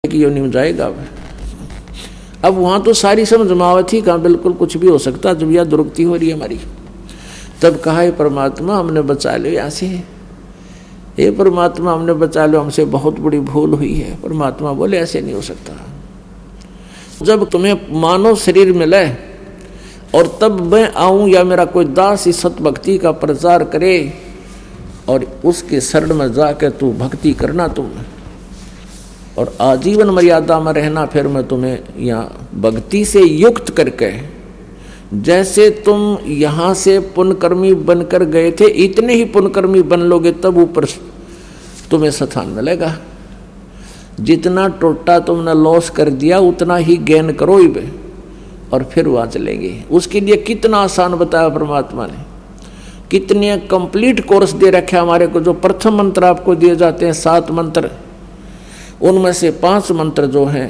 कि योनि में जाएगा। अब वहाँ तो सारी समझ मावत ही कहाँ, बिल्कुल कुछ भी हो सकता जब यह दुरुक्ति हो रही है हमारी। तब कहा है परमात्मा हमने बचा लो यहाँ से, हे परमात्मा हमने बचा लो, हमसे बहुत बड़ी भूल हुई है। परमात्मा बोले ऐसे नहीं हो सकता। जब तुम्हें मानव शरीर मिले और तब मैं आऊँ या मेरा कोई दास इस सत भक्ति का प्रचार करे और उसके शरण में जाकर तू भक्ति करना तुम, और आजीवन मर्यादा में रहना, फिर मैं तुम्हें यहाँ भक्ति से युक्त करके, जैसे तुम यहाँ से पुण्यकर्मी बनकर गए थे इतने ही पुण्यकर्मी बन लोगे, तब ऊपर तुम्हें स्थान मिलेगा। जितना टोटा तुमने लॉस कर दिया उतना ही गेन करो ही बे, और फिर वहाँ चलेंगे। उसके लिए कितना आसान बताया परमात्मा ने, कितने कंप्लीट कोर्स दे रखे हमारे को। जो प्रथम मंत्र आपको दिए जाते हैं 7 मंत्र, उनमें से 5 मंत्र जो हैं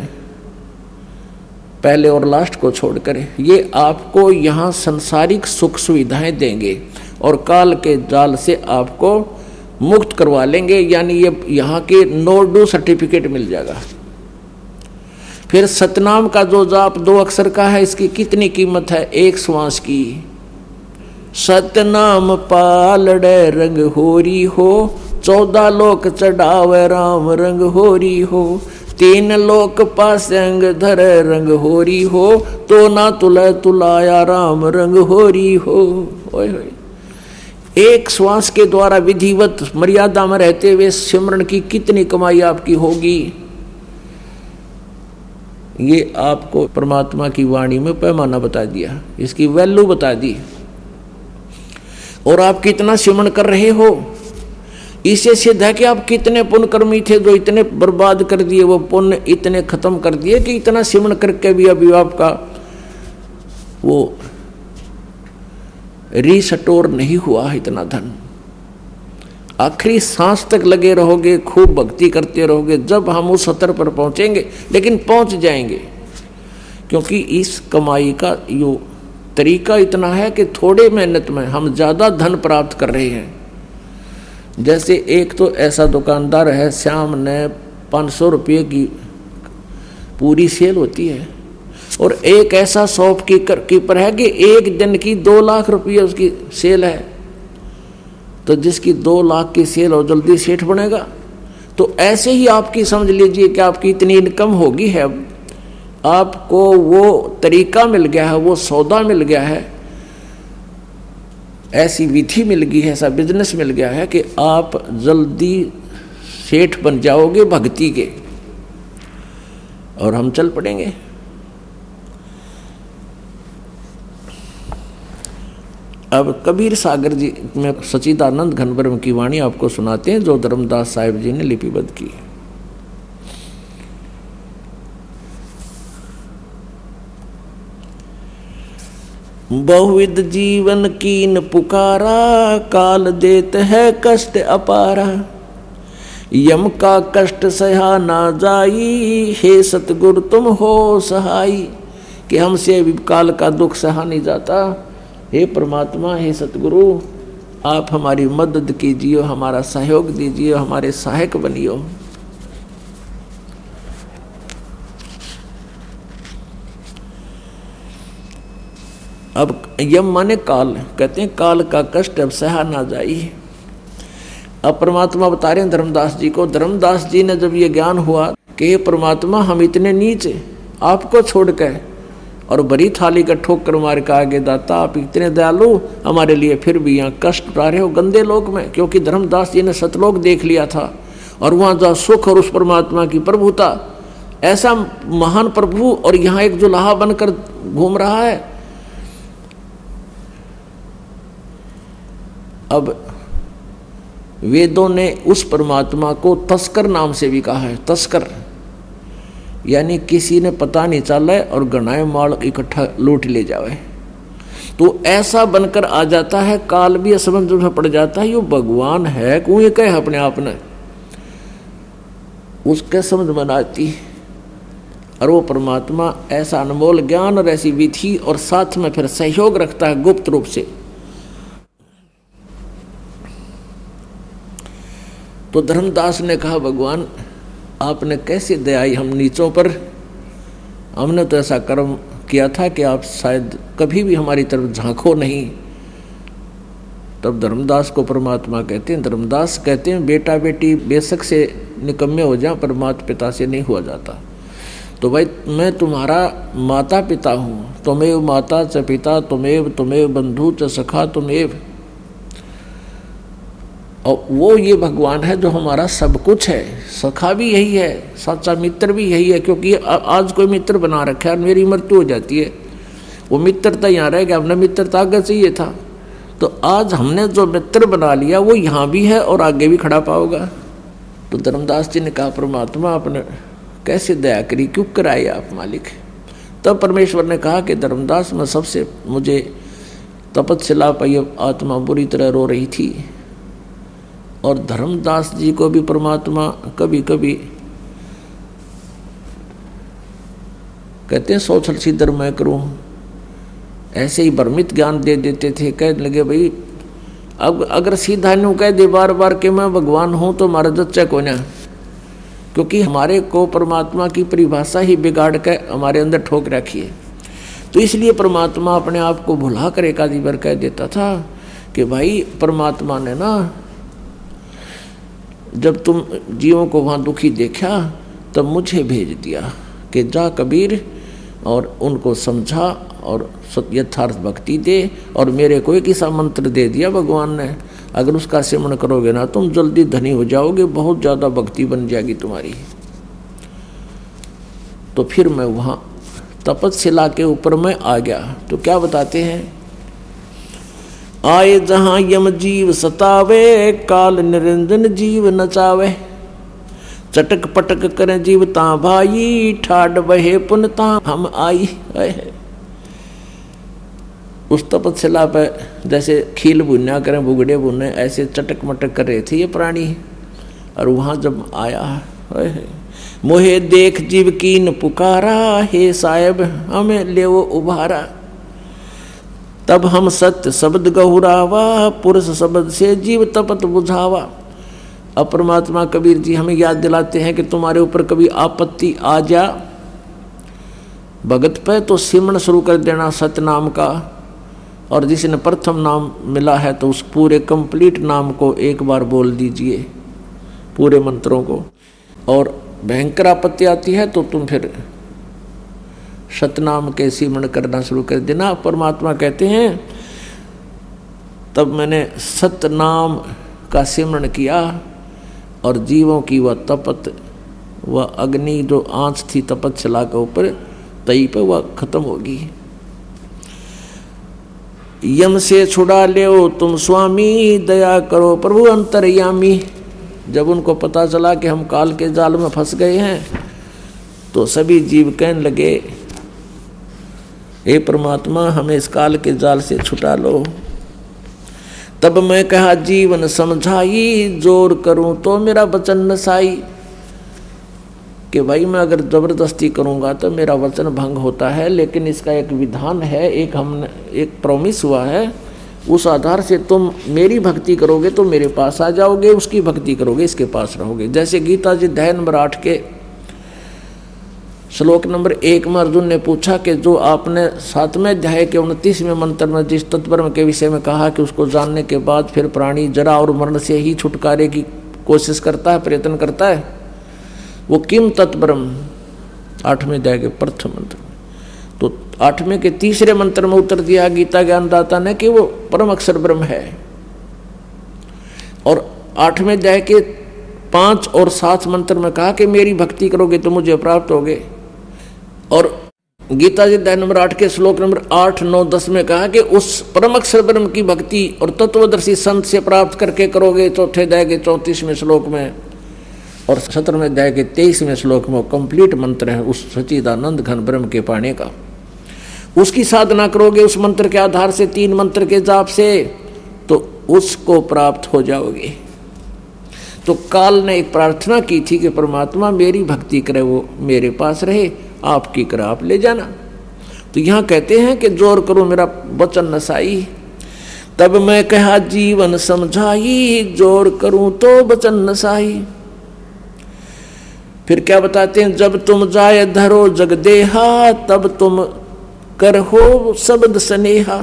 पहले और लास्ट को छोड़कर, ये आपको यहाँ सांसारिक सुख सुविधाएं देंगे और काल के जाल से आपको मुक्त करवा लेंगे। यानी ये यहाँ के नो डू सर्टिफिकेट मिल जाएगा। फिर सतनाम का जो जाप 2 अक्षर का है, इसकी कितनी कीमत है? 1 श्वास की। सतनाम पालड़े रंग होरी हो, 14 लोक चढ़ावे राम रंग होरी हो, 3 लोक पास अंग धरे रंग होरी हो, तो ना तुले तुलाया राम रंग होरी हो। ओए होए, 1 श्वास के द्वारा विधिवत मर्यादा में रहते हुए सिमरन की कितनी कमाई आपकी होगी, ये आपको परमात्मा की वाणी में पैमाना बता दिया, इसकी वैल्यू बता दी। और आप कितना सिमरन कर रहे हो, इससे सिद्ध है कि आप कितने पुण्यकर्मी थे जो इतने बर्बाद कर दिए, वो पुण्य इतने खत्म कर दिए कि इतना सिमरन करके भी अभी आपका वो रिस्टोर नहीं हुआ है इतना धन। आखिरी सांस तक लगे रहोगे, खूब भक्ति करते रहोगे, जब हम उस स्तर पर पहुंचेंगे, लेकिन पहुंच जाएंगे। क्योंकि इस कमाई का यो तरीका इतना है कि थोड़े मेहनत में हम ज़्यादा धन प्राप्त कर रहे हैं। जैसे एक तो ऐसा दुकानदार है, शाम ने 500 रुपये की पूरी सेल होती है, और एक ऐसा शॉपकीपर है कि एक दिन की 2 लाख रुपये उसकी सेल है। तो जिसकी 2 लाख की सेल हो जल्दी सेठ बनेगा। तो ऐसे ही आपकी समझ लीजिए कि आपकी इतनी इनकम होगी है, अब आपको वो तरीका मिल गया है, वो सौदा मिल गया है, ऐसी विधि मिल गई है, ऐसा बिजनेस मिल गया है कि आप जल्दी सेठ बन जाओगे भक्ति के, और हम चल पड़ेंगे। अब कबीर सागर जी में सच्चिदानंद घनब्रह्म की वाणी आपको सुनाते हैं, जो धर्मदास साहिब जी ने लिपिबद्ध की। बहुविध जीवन कीन पुकारा, काल देत है कष्ट अपारा, यम का कष्ट सहा ना जाई, हे सतगुरु तुम हो सहाई। कि हमसे भी काल का दुख सहा नहीं जाता, हे परमात्मा, हे सतगुरु, आप हमारी मदद कीजिए, हमारा सहयोग दीजिए, हमारे सहायक बनियो। अब यम माने काल, कहते हैं काल का कष्ट अब सहा ना जाई। अब परमात्मा बता रहे हैं धर्मदास जी को। धर्मदास जी ने जब ये ज्ञान हुआ कि हे परमात्मा, हम इतने नीच आपको छोड़ के और बड़ी थाली का ठोकर मार के आगे दाता, आप इतने दयालु, हमारे लिए फिर भी यहाँ कष्ट उठा रहे हो गंदे लोक में। क्योंकि धर्मदास जी ने सतलोक देख लिया था, और वहाँ जहाँ सुख और उस परमात्मा की प्रभुता, ऐसा महान प्रभु, और यहाँ एक जुलाहा बनकर घूम रहा है। अब वेदों ने उस परमात्मा को तस्कर नाम से भी कहा है। तस्कर यानी किसी ने पता नहीं चला और गणाए माल इकट्ठा लूट ले जावे, तो ऐसा बनकर आ जाता है। काल भी असमंज में पड़ जाता है, यो भगवान है क्यों ये कहे अपने आप ने, उसके समझ में आती। और वो परमात्मा ऐसा अनमोल ज्ञान और ऐसी विधि और साथ में फिर सहयोग रखता है गुप्त रूप से। तो धर्मदास ने कहा, भगवान आपने कैसे दया आई हम नीचों पर। हमने तो ऐसा कर्म किया था कि आप शायद कभी भी हमारी तरफ झांको नहीं। तब धर्मदास को परमात्मा कहते हैं, धर्मदास कहते हैं बेटा बेटी बेशक से निकम्मे हो जाए पर माता पिता से नहीं हुआ जाता। तो भाई मैं तुम्हारा माता पिता हूँ, तुमेव माता च पिता तुमेव बंधु च सखा तुमेव। और वो ये भगवान है जो हमारा सब कुछ है। सखा भी यही है, सच्चा मित्र भी यही है, क्योंकि आज कोई मित्र बना रखा है, मेरी मृत्यु हो जाती है, वो मित्रता यहाँ रह गया, हमने मित्रता आगे चाहिए था। तो आज हमने जो मित्र बना लिया वो यहाँ भी है और आगे भी खड़ा पाओगा। तो धर्मदास जी ने कहा परमात्मा आपने कैसे दया करी, क्यों कराई आप मालिक। तब परमेश्वर ने कहा कि धर्मदास में सबसे मुझे तपस्या पाई आत्मा बुरी तरह रो रही थी। और धर्मदास जी को भी परमात्मा कभी कभी कहते हैं सोचल सिद्धर मैं करूं, ऐसे ही भ्रमित ज्ञान दे देते थे। कहने लगे भाई अब अगर सीधा न्यू कह दे बार बार कि मैं भगवान हूं तो हमारा जच्चा को ना, क्योंकि हमारे को परमात्मा की परिभाषा ही बिगाड़ के हमारे अंदर ठोक रखी है। तो इसलिए परमात्मा अपने आप को भुला कर एक आधी बार कह देता था कि भाई परमात्मा ने ना जब तुम जीवों को वहाँ दुखी देखा तब मुझे भेज दिया कि जा कबीर और उनको समझा और यथार्थ भक्ति दे। और मेरे को एक ऐसा मंत्र दे दिया भगवान ने, अगर उसका सेवन करोगे ना तुम जल्दी धनी हो जाओगे, बहुत ज़्यादा भक्ति बन जाएगी तुम्हारी। तो फिर मैं वहाँ तपस्या के ऊपर मैं आ गया। तो क्या बताते हैं, आए जहाँ यम जीव सतावे, काल निरंजन जीव नचावे। चटक पटक करें जीव ता भाई, ठाड बहे पुन ता हम आई। उस तपस्या पे जैसे खील भुन्या करें बुगड़े भुने, ऐसे चटक मटक कर रहे थे ये प्राणी। और वहाँ जब आया, मोहे देख जीव कीन पुकारा, हे साहेब हमें ले वो उभारा। तब हम सत्य शब्द गहुरावा, पुरुष शब्द से जीव तपत बुझावा। अब परमात्मा कबीर जी हमें याद दिलाते हैं कि तुम्हारे ऊपर कभी आपत्ति आ जा भगत पे तो सिमरण शुरू कर देना सत्य नाम का। और जिसने प्रथम नाम मिला है तो उस पूरे कंप्लीट नाम को एक बार बोल दीजिए, पूरे मंत्रों को। और भयंकर आपत्ति आती है तो तुम फिर सतनाम के सिमरण करना शुरू कर देना। परमात्मा कहते हैं तब मैंने सतनाम का सिमरण किया और जीवों की वह तपत, वह अग्नि जो आंच थी तपस्या के ऊपर तई पे वह खत्म होगी। यम से छुड़ा ले तुम स्वामी, दया करो प्रभु अंतर्यामी। जब उनको पता चला कि हम काल के जाल में फंस गए हैं तो सभी जीव कहने लगे हे परमात्मा हमें इस काल के जाल से छुटा लो। तब मैं कहा जीवन समझाई, जोर करूं तो मेरा वचन नसाई। कि भाई मैं अगर जबरदस्ती करूंगा तो मेरा वचन भंग होता है, लेकिन इसका एक विधान है, एक प्रॉमिस हुआ है, उस आधार से तुम मेरी भक्ति करोगे तो मेरे पास आ जाओगे, उसकी भक्ति करोगे इसके पास रहोगे। जैसे गीता जी अध्याय नंबर 8 के श्लोक नंबर 1 में अर्जुन ने पूछा कि जो आपने 7वें अध्याय के 29वें मंत्र में जिस तत्परम के विषय में कहा कि उसको जानने के बाद फिर प्राणी जरा और मरण से ही छुटकारे की कोशिश करता है, प्रयत्न करता है, वो किम तत्परम 8वें अध्याय के प्रथम मंत्र। तो 8वें के 3रे मंत्र में उत्तर दिया गीता ज्ञानदाता ने कि वो परम अक्षर ब्रह्म है। और 8वें अध्याय के 5 और 7 मंत्र में कहा कि मेरी भक्ति करोगे तो मुझे प्राप्त होगे। और गीता जी अध्याय नंबर 8 के श्लोक नंबर 8, 9, 10 में कहा कि उस परम अक्षर ब्रह्म की भक्ति और तत्वदर्शी संत से प्राप्त करके करोगे। चौथे अध्याय के 34वें श्लोक में और 17वें अध्याय के 23वें श्लोक में कंप्लीट मंत्र है उस सच्चिदानंद घन ब्रह्म के पाने का। उसकी साधना करोगे उस मंत्र के आधार से, 3 मंत्र के जाप से, तो उसको प्राप्त हो जाओगे। तो काल ने एक प्रार्थना की थी कि परमात्मा मेरी भक्ति करे वो मेरे पास रहे, आपकी करे आप ले जाना। तो यहाँ कहते हैं कि जोर करो मेरा वचन नसाई। तब मैं कहा जीवन समझाई, जोर करूं तो वचन नसाई। फिर क्या बताते हैं, जब तुम जाए धरो जग देहा तब तुम करहो शब्द स्नेहा।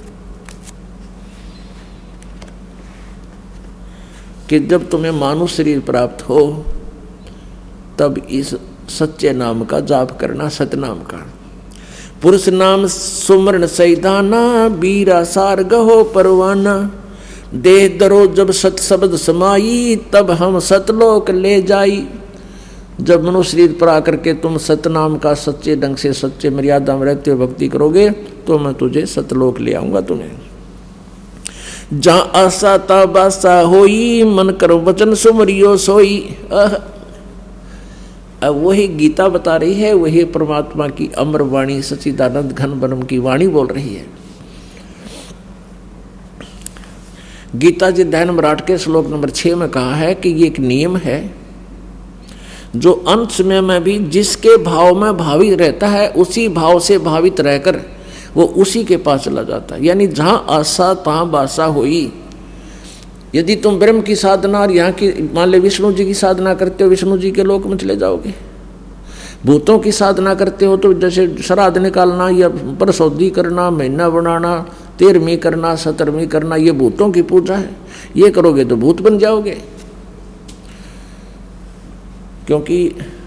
कि जब तुम्हें मानव शरीर प्राप्त हो तब इस सच्चे नाम का जाप करना, सतनाम का। पुरुष नाम सुमरण सैदाना बीरा सार गहो परवाना। देह दरो जब सत शब्द समाई तब हम सतलोक ले जाई। जब मनुष्य शरीर पर आकर के तुम सतनाम का सच्चे ढंग से सच्चे मर्यादा में रहते हुए भक्ति करोगे तो मैं तुझे सतलोक ले आऊंगा तुम्हें। जहाँ आशा ता बासा होई मन कर वचन सुमरियो सोई। अब वही गीता बता रही है, वही परमात्मा की अमर वाणी सच्चिदानंद घन ब्रह्म की वाणी बोल रही है। गीता जी अध्याय नंबर 8 के श्लोक नंबर 6 में कहा है कि ये एक नियम है जो अंत समय में भी जिसके भाव में भावित रहता है उसी भाव से भावित रहकर वो उसी के पास चला जाता है। यानी जहां आशा तहां बासा हुई। यदि तुम ब्रह्म की साधना और यहाँ की मान ले विष्णु जी की साधना करते हो, विष्णु जी के लोक में चले जाओगे। भूतों की साधना करते हो तो जैसे श्राद्ध निकालना या परसौदी करना, महीना बनाना, 13वीं करना, 17वीं करना, ये भूतों की पूजा है। ये करोगे तो भूत बन जाओगे, क्योंकि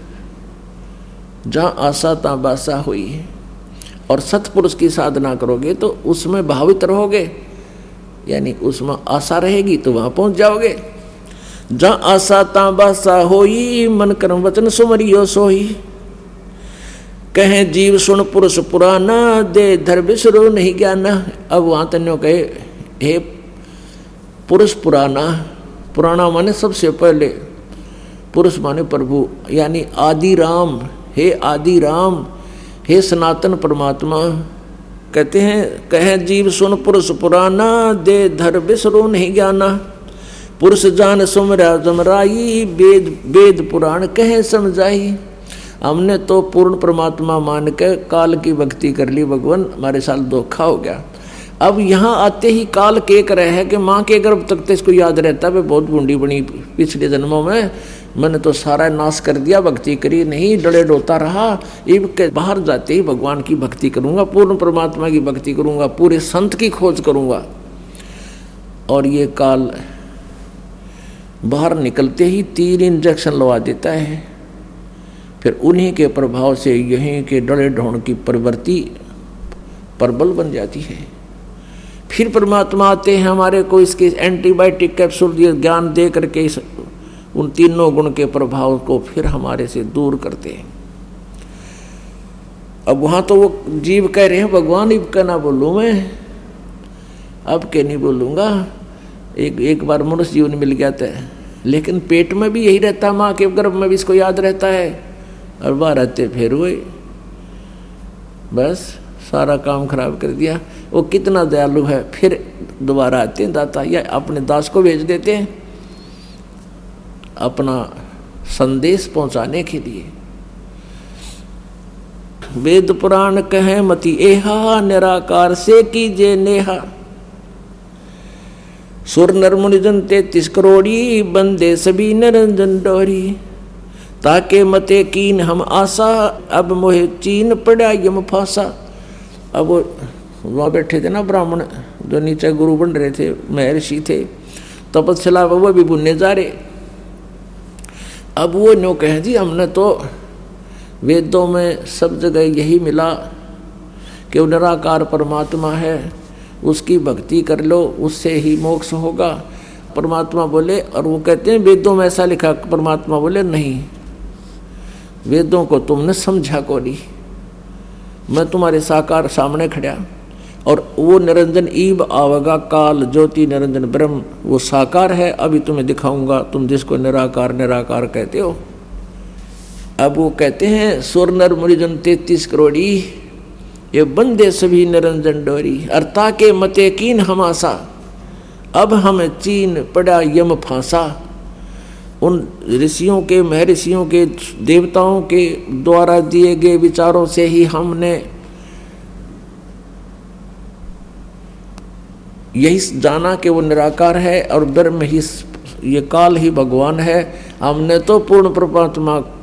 जहाँ आशा तहाँ बासा हुई है। और सतपुरुष की साधना करोगे तो उसमें भावित रहोगे, यानी उसमें आशा रहेगी तो वहां पहुंच जाओगे। जहाँ आशा तहाँ बासा होई मन कर्म वचन सुमरियो सोई। कहे जीव सुन पुरुष पुराना दे धर बिसरो नहीं ज्ञाना। अब वहां तन्यो कहे हे पुरुष पुराना, पुराना माने सबसे पहले, पुरुष माने प्रभु यानी आदि राम। हे आदि राम, हे सनातन परमात्मा। कहते हैं कहे जीव सुन पुरुष पुराना दे धर बिसरो नहीं ज्ञाना। पुरुष जान सुमरा जमराई वेद वेद पुराण कहे समझाई। हमने तो पूर्ण परमात्मा मान के काल की भक्ति कर ली, भगवान हमारे साथ धोखा हो गया। अब यहाँ आते ही काल के रहे है कि माँ के गर्भ तक तो इसको याद रहता है बहुत बूढ़ी बनी पिछले जन्मों में मैंने तो सारा नाश कर दिया, भक्ति करी नहीं, डरे डोता रहा। इब के बाहर जाते ही भगवान की भक्ति करूंगा, पूर्ण परमात्मा की भक्ति करूंगा, पूरे संत की खोज करूंगा। और ये काल बाहर निकलते ही 3 इंजेक्शन लगा देता है। फिर उन्हीं के प्रभाव से यहीं के डरे ढोण की प्रवृत्ति प्रबल बन जाती है। फिर परमात्मा आते हैं हमारे को इसके एंटीबायोटिक कैप्सूल दिए ज्ञान दे करके उन तीनों गुण के प्रभाव को फिर हमारे से दूर करते हैं। अब वहां तो वो जीव कह रहे हैं भगवान इब का ना बोलूं मैं, अब के नहीं बोलूंगा। एक बार मनुष्य जीवन मिल गया था, लेकिन पेट में भी यही रहता है, माँ के गर्भ में भी इसको याद रहता है। और बाहर आते फिर हुए बस सारा काम खराब कर दिया। वो कितना दयालु है, फिर दोबारा आते हैं दाता या अपने दास को भेज देते हैं अपना संदेश पहुंचाने के लिए। वेद पुराण कहे मति एहा निराकार से कीजे नेहा। सुर नर मुनि जन 33 करोड़ी बंदे सभी निरंजन डोरी। ताके मते कीन हम आशा अब मोहे चीन पड़ा यम फांसा। अब वो वहाँ बैठे थे ना ब्राह्मण जो नीचे गुरु बन रहे थे, महर्षि थे, तपस्या वो भी बुनने जा रहे। अब वो न्यों कह दी हमने तो वेदों में सब जगह यही मिला कि वो निराकार परमात्मा है, उसकी भक्ति कर लो उससे ही मोक्ष होगा। परमात्मा बोले, और वो कहते हैं वेदों में ऐसा लिखा। परमात्मा बोले नहीं, वेदों को तुमने समझा को नहीं, मैं तुम्हारे साकार सामने खड़ा। और वो निरंजन ईब आवेगा काल ज्योति निरंजन ब्रह्म वो साकार है, अभी तुम्हें दिखाऊंगा, तुम जिसको निराकार निराकार कहते हो। अब वो कहते हैं सुर नर मुनिजन 33 करोड़ी ये बंदे सभी निरंजन डोरी। अर्ता के मते कीन हम आशा अब हमें चीन पड़ा यम फांसा। उन ऋषियों के महर्षियों के देवताओं के द्वारा दिए गए विचारों से ही हमने यही जाना कि वो निराकार है और ब्रह्म ही ये काल ही भगवान है। हमने तो पूर्ण परमात्मा